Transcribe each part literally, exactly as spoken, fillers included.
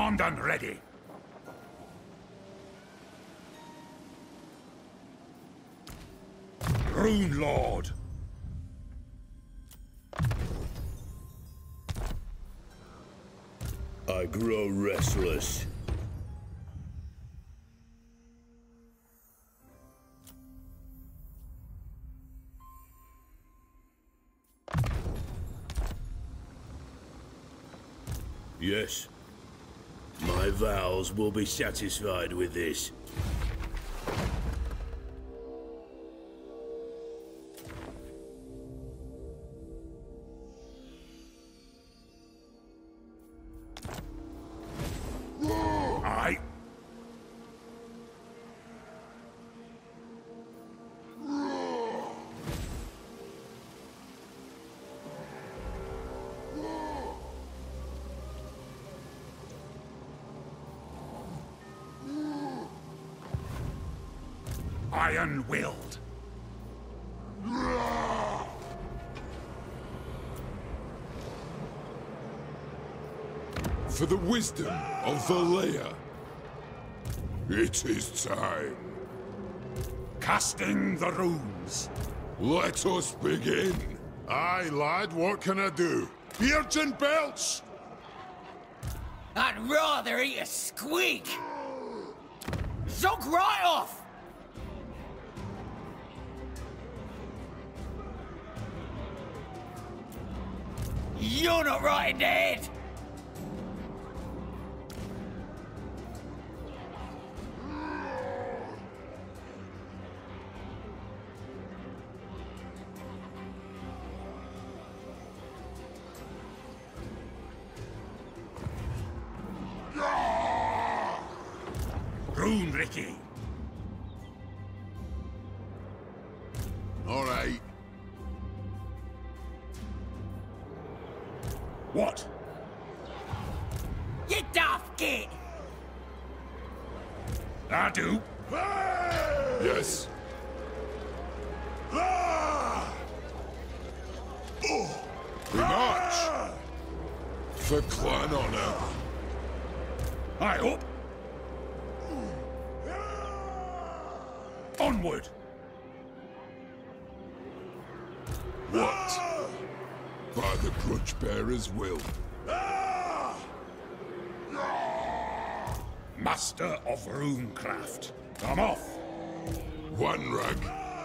Armed and ready. Rune Lord. I grow restless. Yes. My vows will be satisfied with this. Aye. Iron-willed. For the wisdom of Valea. It is time. Casting the runes. Let us begin. Aye, lad, what can I do? Beards and belts! I'd rather eat a squeak! Zog right off! You're not right in the head! Rune Ricky. All right. What? You daft git! I do. Yes. We march! For clan honor. I hope. Onward. What? By the grudge bearer's will. Master of runecraft. Come off. One rag.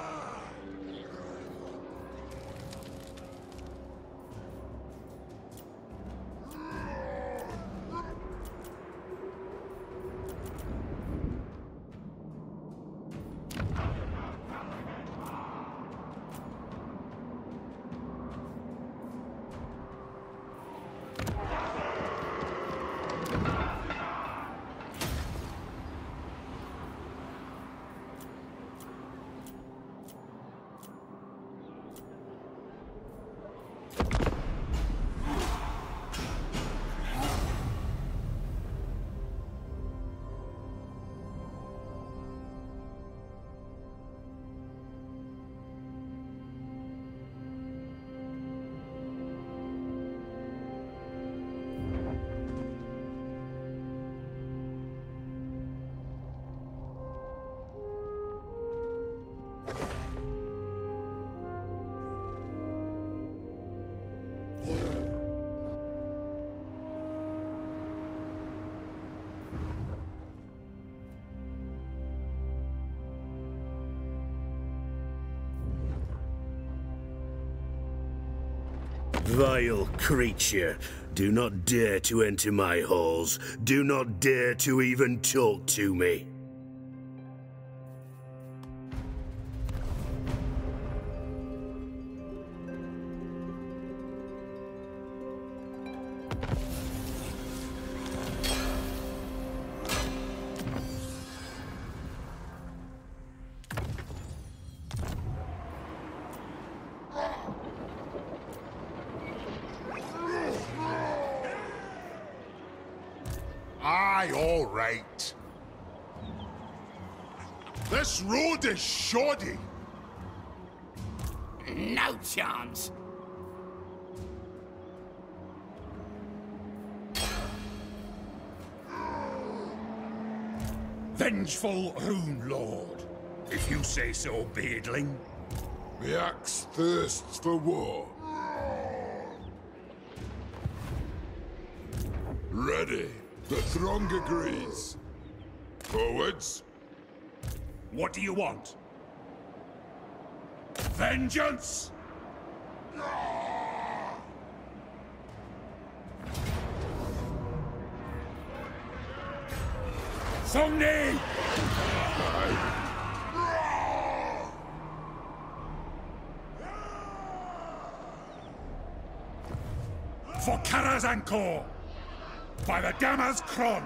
Vile creature, do not dare to enter my halls. Do not dare to even talk to me. Aye, all right. This road is shoddy. No chance. Vengeful Rune Lord. If you say so, Beardling. The axe thirsts for war. Ready. The throng agrees. Forwards. What do you want? Vengeance! Songni! For Karazankor! By the Damaz Kron!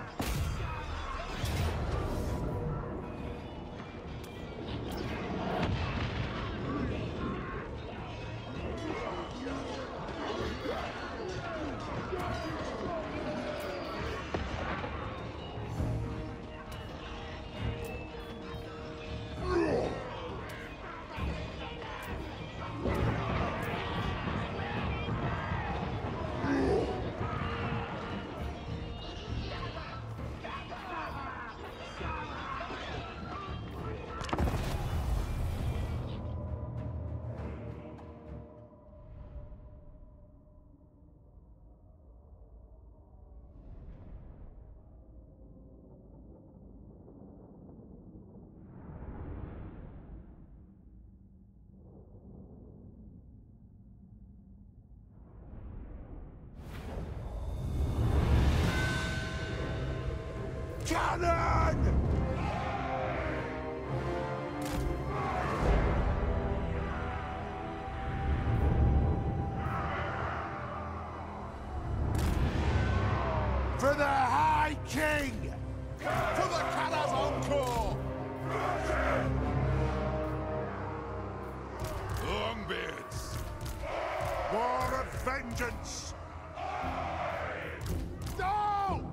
Cannon! For the High King! For the Karazankor! Longbeards! War of vengeance! No!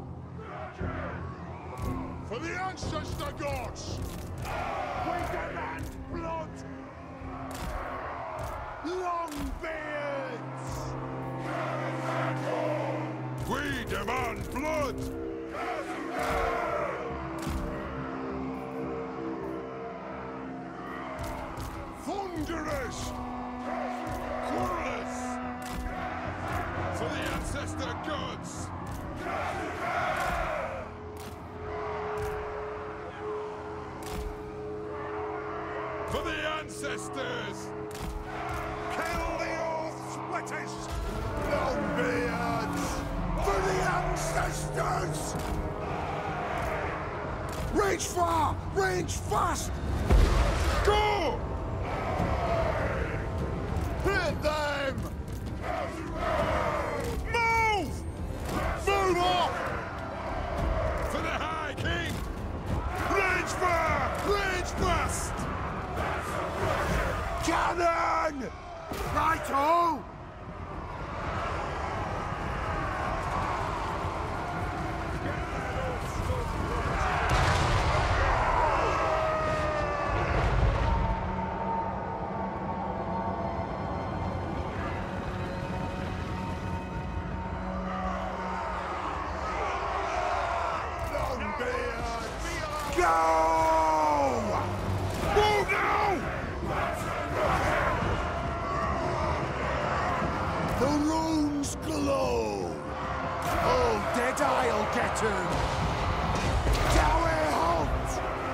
For the ancestor gods! We demand blood! Longbeards! We demand blood! Thunderous! Quarrelous! For the ancestor gods! For the ancestors! Kill the oath sweaters! Longbeards! For the ancestors! Reach far! Reach fast! Go! Hit them! Move! Move up! For the High King! Reach far! Reach fast! Cannon! Right-o! Go! Move now! The runes glow! Oh, Deadeye'll get him! Tower halt!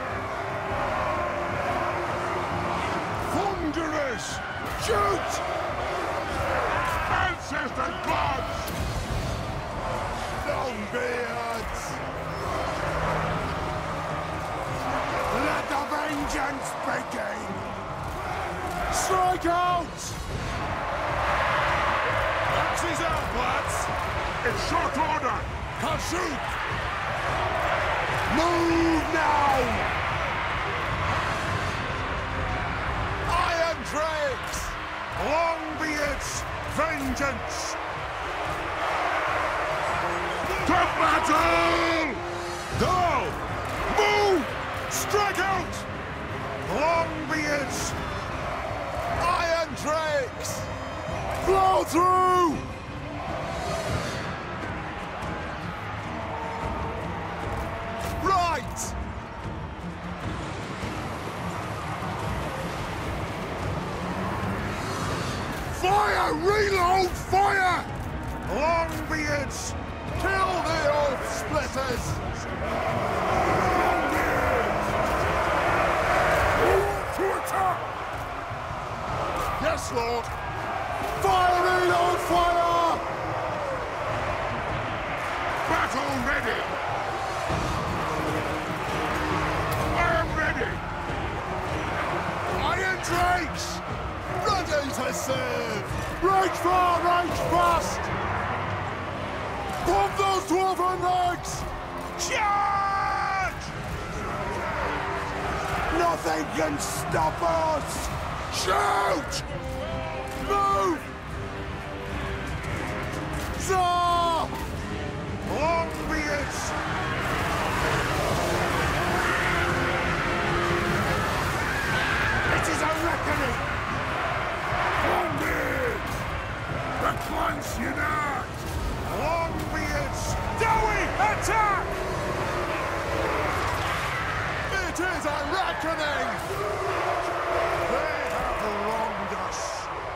Thunderous! Shoot! Ancestor gods! Longbeards! Let the vengeance begin! Strike out! Axes out, lads! In short order! Kashyyyk! Move now! Iron Drakes! Long be its vengeance! To battle! Go! Move! Strike out! Long be its Iron Drakes! Blow through! Right! reload fire! Longbeards, kill the oath splitters! To attack! Yes, Lord! Fire, reload fire! Battle ready! I am ready! Iron Drakes! Ready to serve! Right far, right fast! Pump those dwarven legs! Charge! Nothing can stop us! Shoot! Move! Zah! Longbeards! It is a reckoning! Longbeards! The clans unite! Longbeards! Dowie, attack! It is a reckoning! They have wronged us!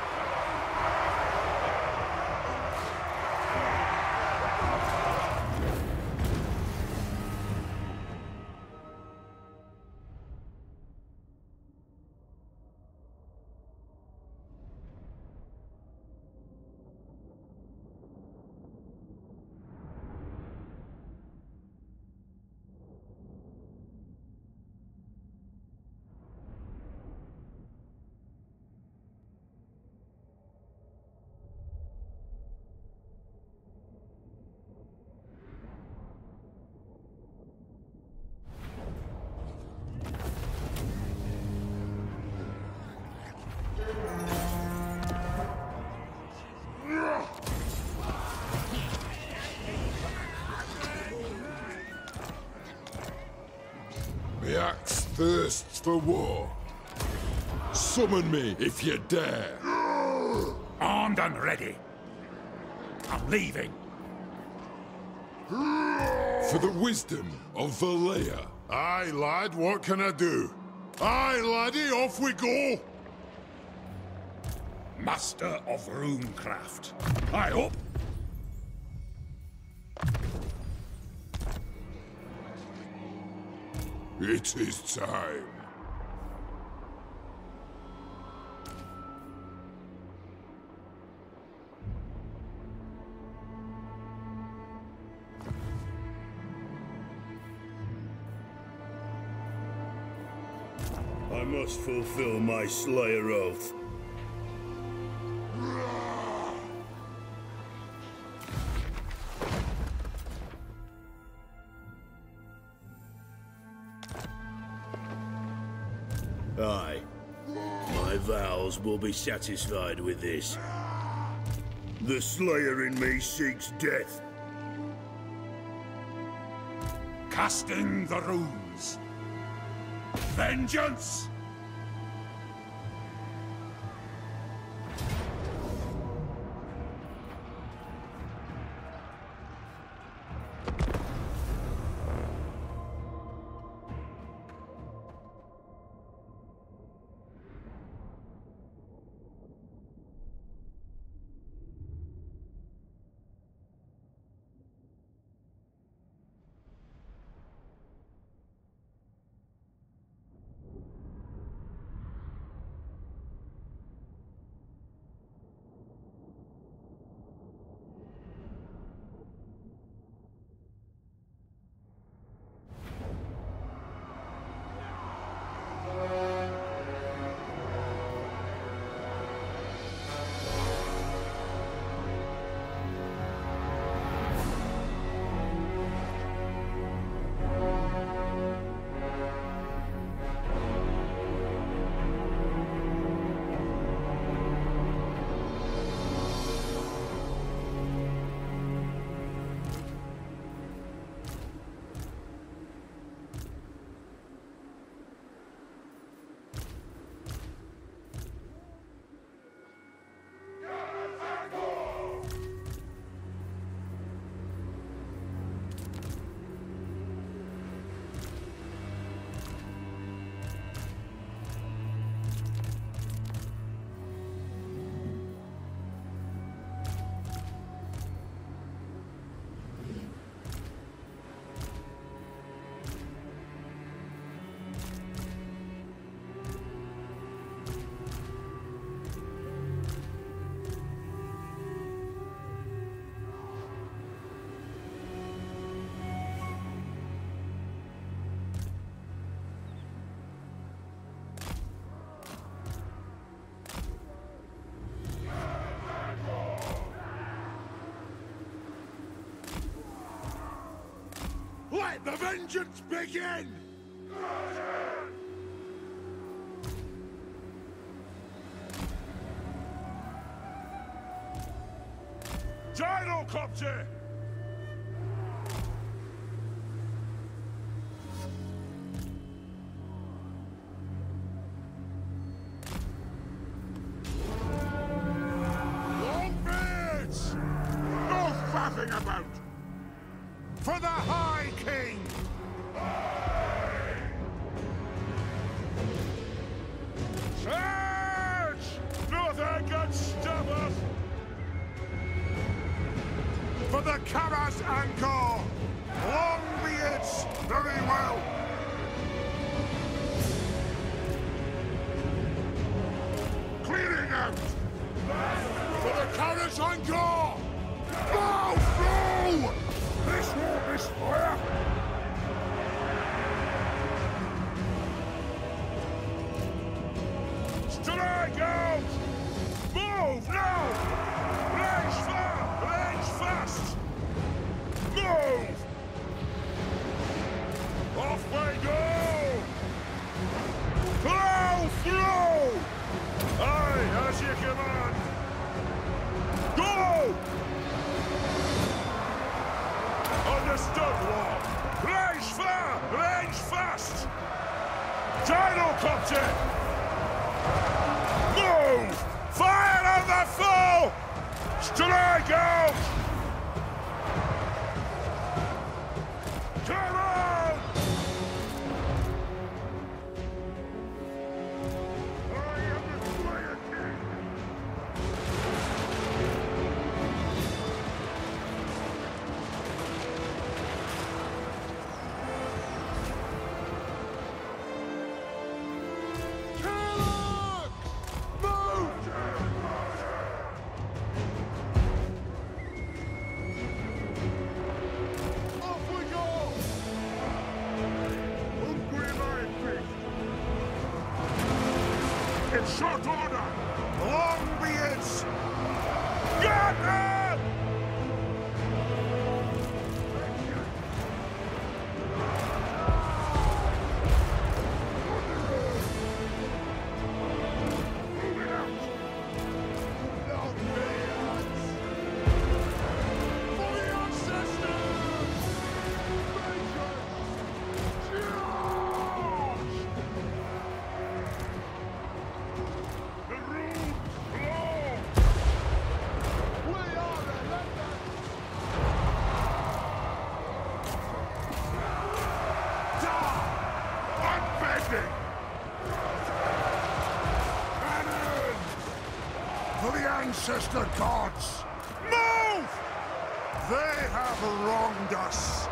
The axe thirsts for war. Summon me if you dare. Armed and ready. I'm leaving. For the wisdom of Valea. Aye, lad, what can I do? Aye, laddie, off we go! Master of runecraft. I hope. It is time. I must fulfill my Slayer oath. Aye. My vows will be satisfied with this. The Slayer in me seeks death. Casting the runes. Vengeance! Let the vengeance begin! Gyrocopter! Longbeards! No faffing about! For the High King! Charge! Nothing can stop us! For the Karas Angkor! Longbeards! Very well! Clearing out! For the Karas Angkor! Bow through! This war is fire! Strike out! Move now! Range far! Range fast! Move! Off we go! Plow through! Aye, as you command! Go! Understood, War! Range far! Range fast! Gyrocopter! Move! Fire on the foe! Strike out! Come on! I am the Slayer King! In short order! Longbeards! Get them! Moving out! Longbeards! For the ancestors! The room floor! We are relentless! Die! Unbending! Cannon! For the ancestor gods! Move! They have wronged us!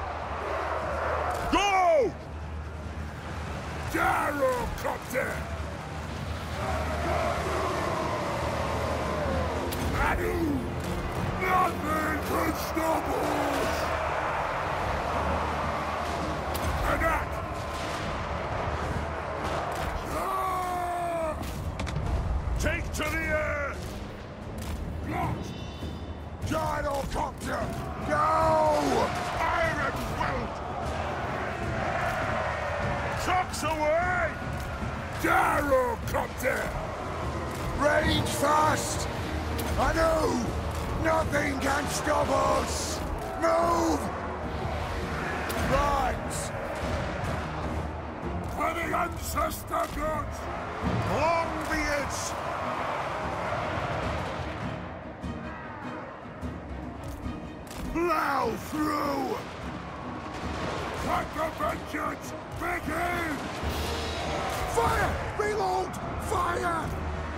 Go! Gyrocopter! Adu! Nothing can stop us! Attack! Ah! Take to the air! Blocked! Gyrocopter! Go! Iron welt! Trucks away! Gyrocopter! Range fast! I know! Nothing can stop us! Move! Right! For the ancestor gods! Longbeards! Plow through! Let the vengeance begin! Fire! Reload! Fire!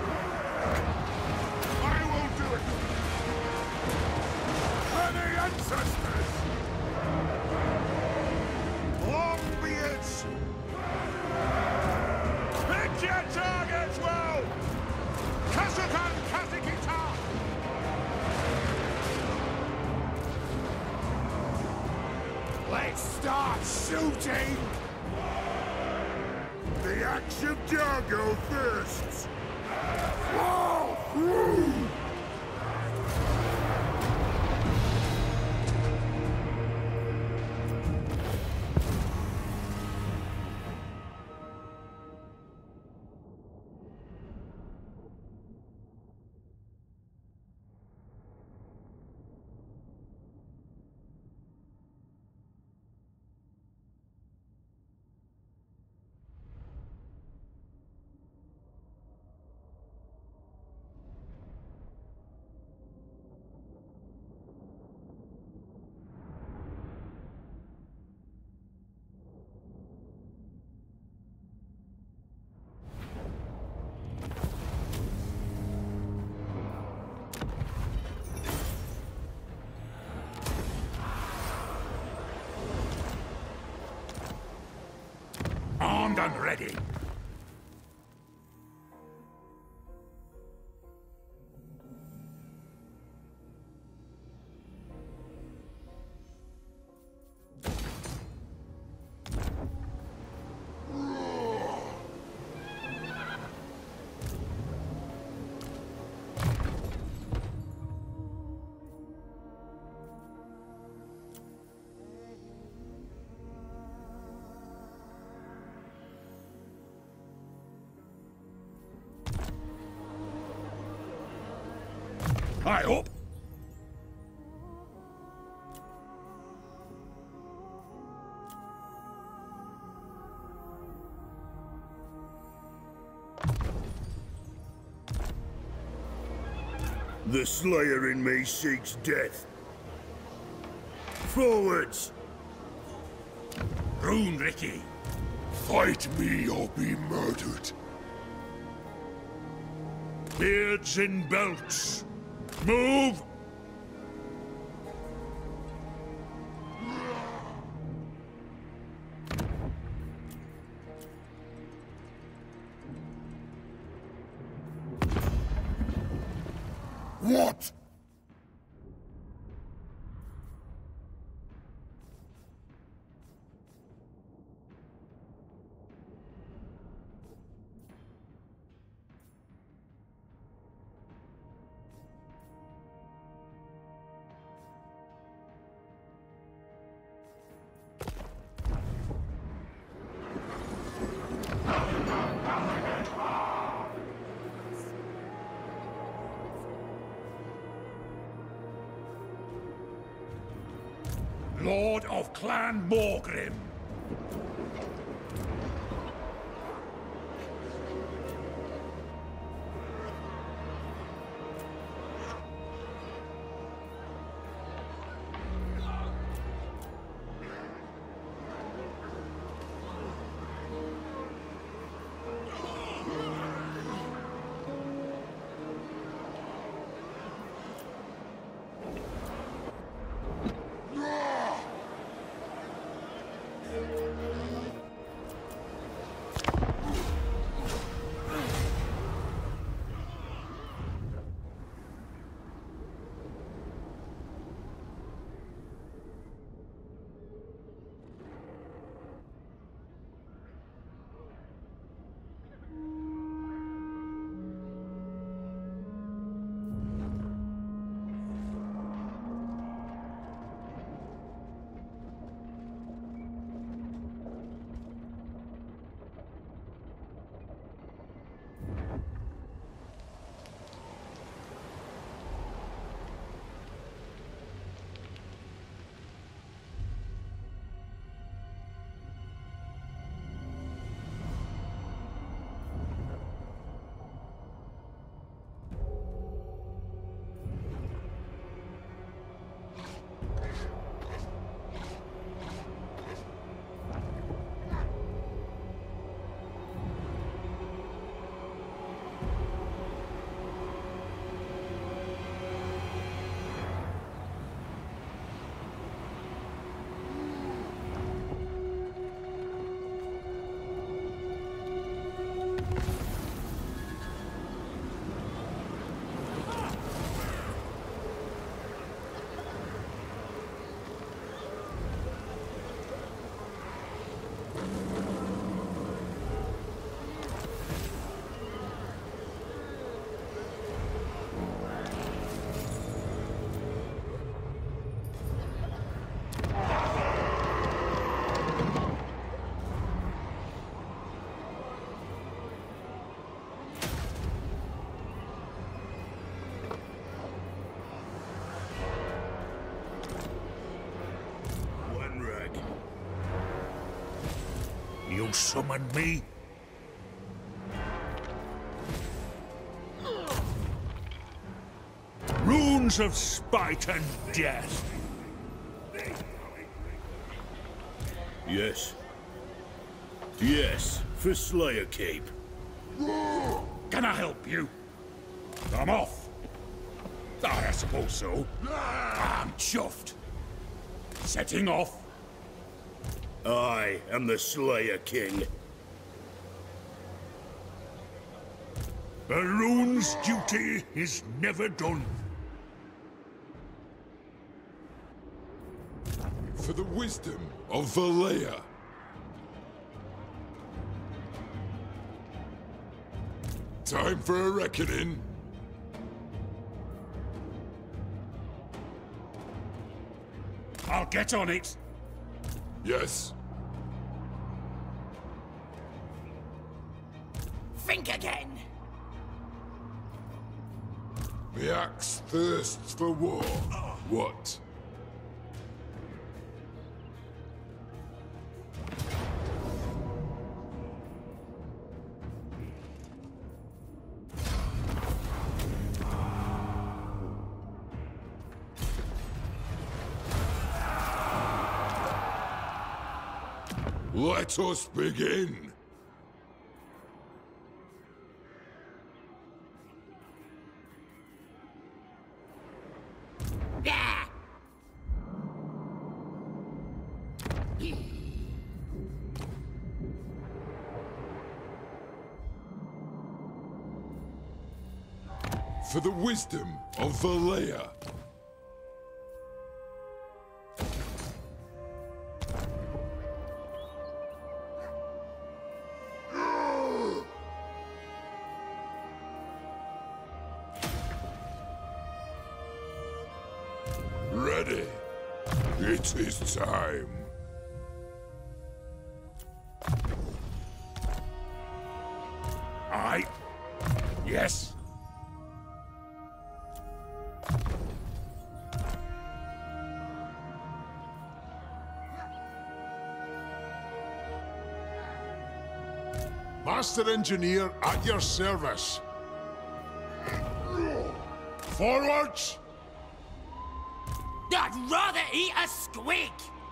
I will do it! For the ancestors! Longbeards! Pick your targets well! Kazukan Kazikita! Let's start shooting! The axe of Jargo first! Fall through! Armed and ready. I hope. The Slayer in me seeks death. Forwards! Rune Ricky. Fight me or be murdered. Beards in belts. Move! What? Lord of Clan Morgrim. You summoned me? Runes of spite and death. Yes. Yes, for Slayer Keep. Can I help you? I'm off. I suppose so. I'm chuffed. Setting off. I am the Slayer King. A rune's duty is never done. For the wisdom of Valea. Time for a reckoning. I'll get on it. Yes. Think again. The axe thirsts for war. What? Let us begin. Yeah. For the wisdom of Valea. Ready. It is time. Aye. Yes. Master Engineer at your service. Forwards! I'd rather eat a squig.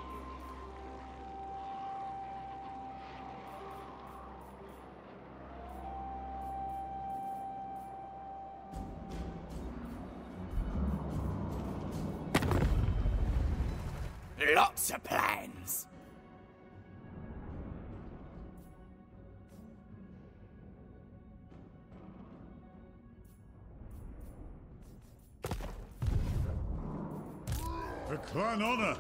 Lots of plans. For clan honor.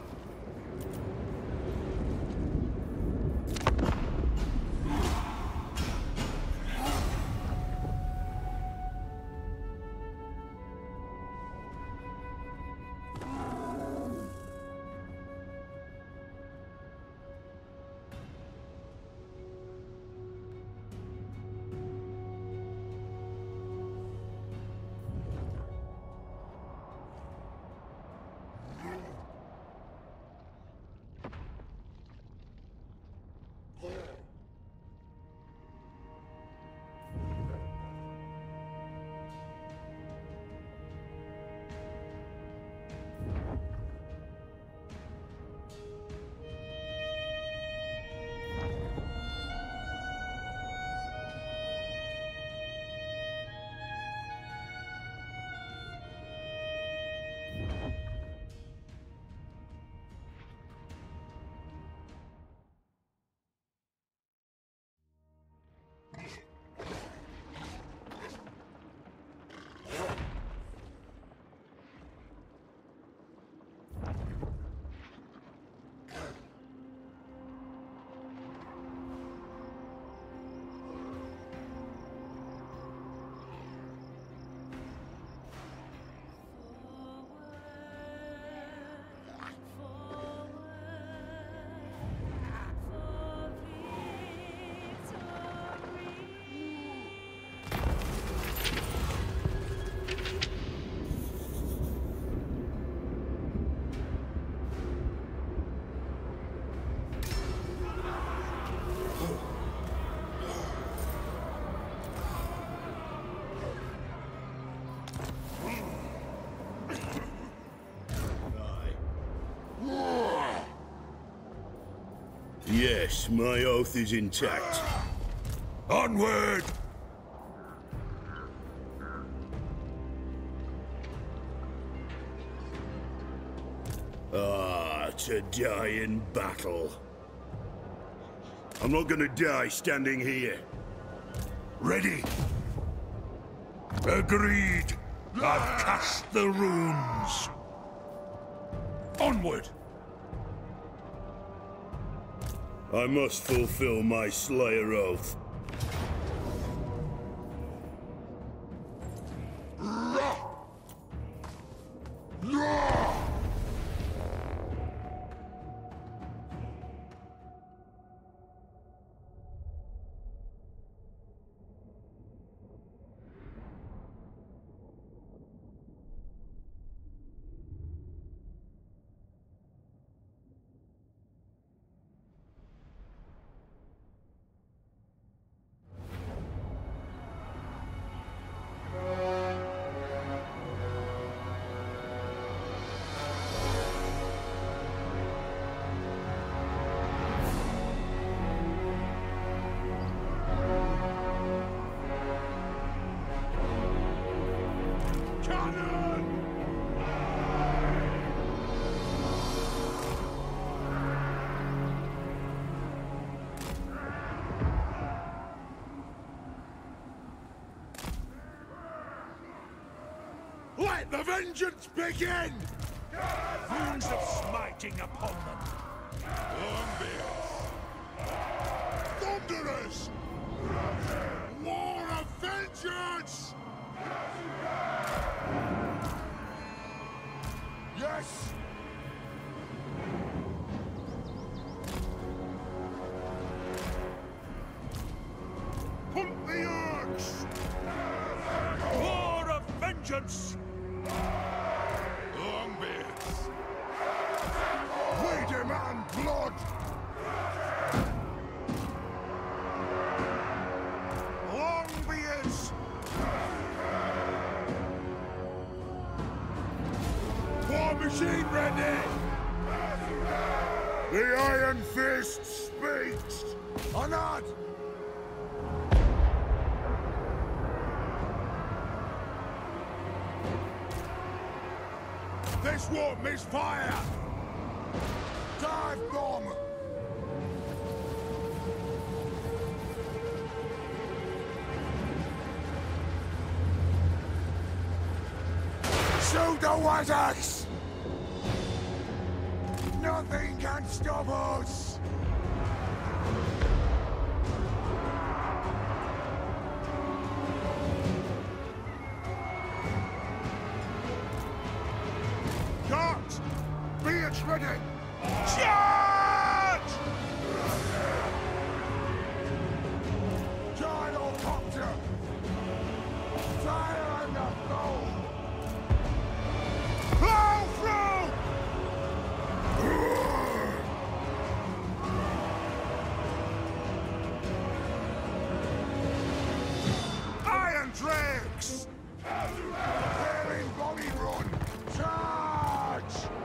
Yes, my oath is intact. Onward! Ah, to die in battle. I'm not gonna die standing here. Ready! Agreed. I've cast the runes. Onward! I must fulfill my Slayer oath. Let the vengeance begin! Runes of smiting upon them. Longbeards! Thunderers! War of vengeance! Yes! Pump the orcs! War of vengeance! Longbeards! We demand blood! Longbeards! War machine ready! The Iron Fist speaks! Honored! This won't miss fire! Dive bomb! Shoot the wizards! Nothing can stop us! Guards! Beards ready! Charge! Gyrocopter! Fire and the foe! Plow through! Iron Drakes! They're in volley run! Charge!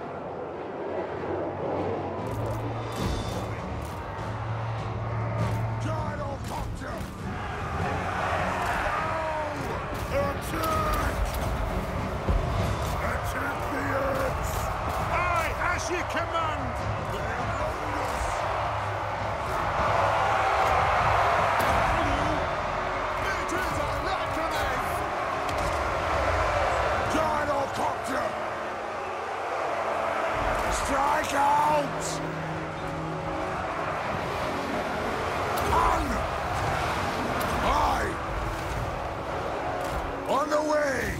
Gyrocopter! No! Attack! Attack the Earths! Aye, as you command! It is a reckoning! Gyrocopter! Strike out! On! Aye! On the way!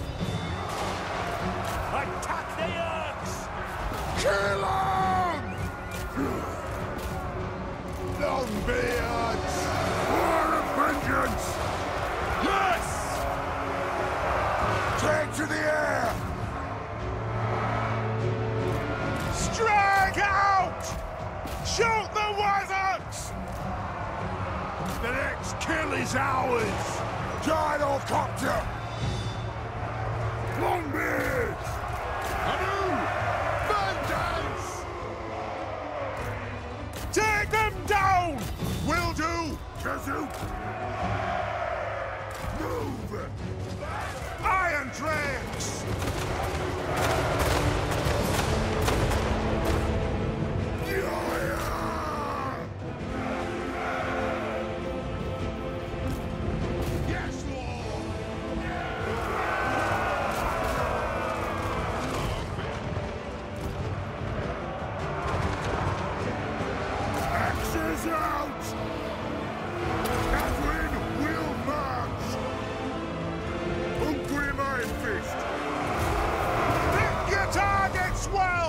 Attack the Orcs! Kill 'em! Longbeards! War of vengeance! Yes! Take to the air! Strike out! Shoot the wizards! The next kill is ours! Gyrocopter! Longbeards! Anew! Vengeance! Take them down! Will do! Kazoo! Move! Iron Drakes! Yes, Lord! out! Catherine will march! Ungrim Ironfist! Pick your targets well!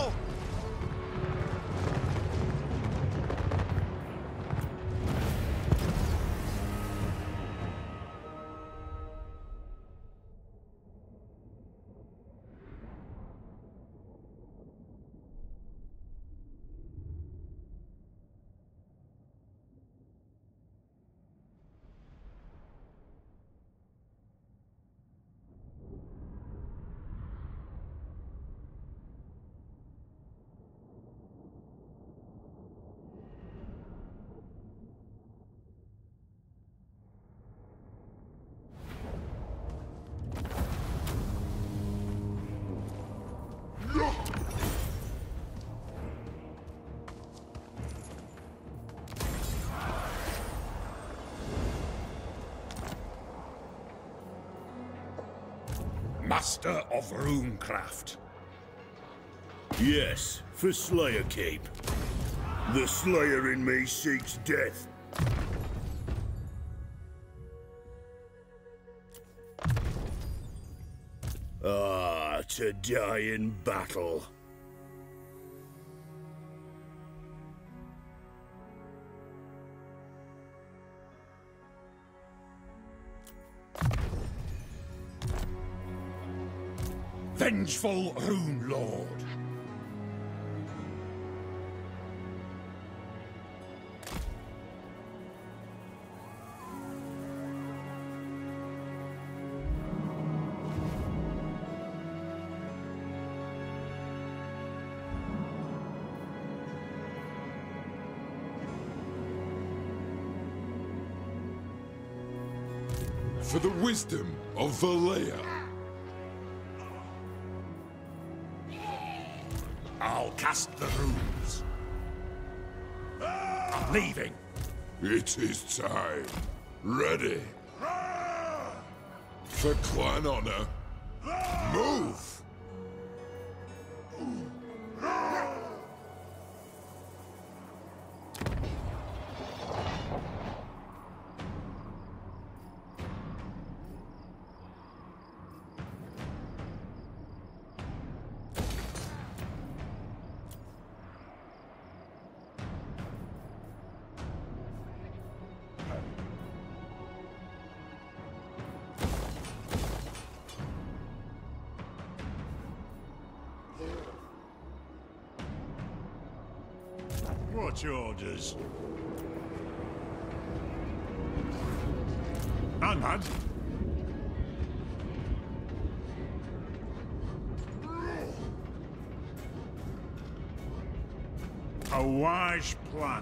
Master of runecraft. Yes, for Slayer Keep. The Slayer in me seeks death. Ah, to die in battle. Vengeful Rune Lord. For the wisdom of Valea. I'll cast the runes. I'm leaving. It is time. Ready. For clan honor. Move! What orders? Anad? A wise plan.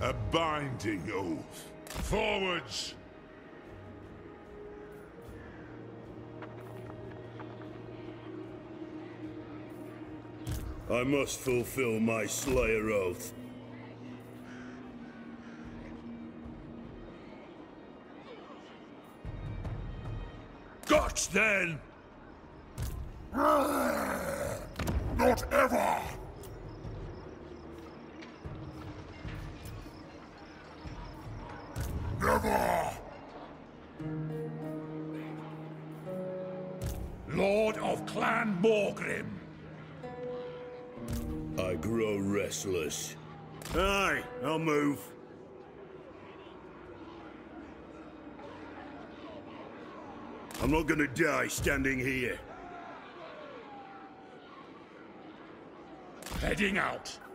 A binding oath. Forwards! I must fulfill my Slayer oath. Guts, then! Not ever! Never! Lord of Clan Morgrim. I grow restless. Aye, I'll move. I'm not gonna die standing here. Heading out.